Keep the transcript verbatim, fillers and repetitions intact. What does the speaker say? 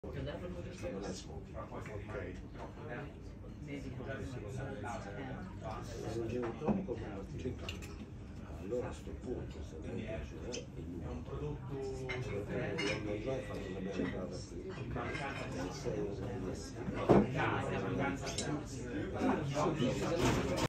Non è Smoky. Ok. Se non gelo troppo come Martinis. Allora a sto punto se non mi piacerà è un prodotto non già hai fatto una bella cosa qui.